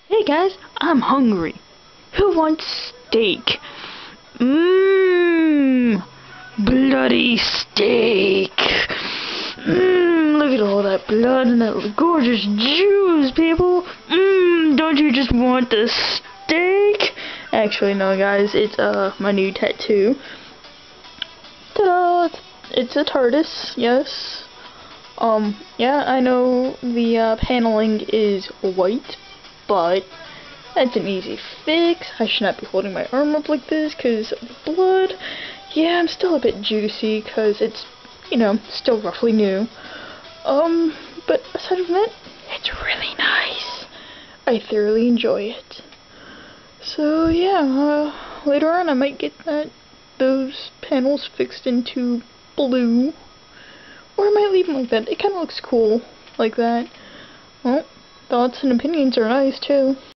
Hey guys, I'm hungry. Who wants steak? Mmm, bloody steak. Mmm, look at all that blood and that gorgeous juice, people. Mmm, don't you just want the steak? Actually, no guys, it's my new tattoo. Ta-da! It's a TARDIS, yes. Yeah, I know the paneling is white, but that's an easy fix. I should not be holding my arm up like this because of the blood. Yeah, I'm still a bit juicy because it's, you know, still roughly new. But aside from that, it's really nice. I thoroughly enjoy it. So yeah, later on I might get those panels fixed into blue. Or I might leave them like that. It kind of looks cool like that. Well, thoughts and opinions are nice too.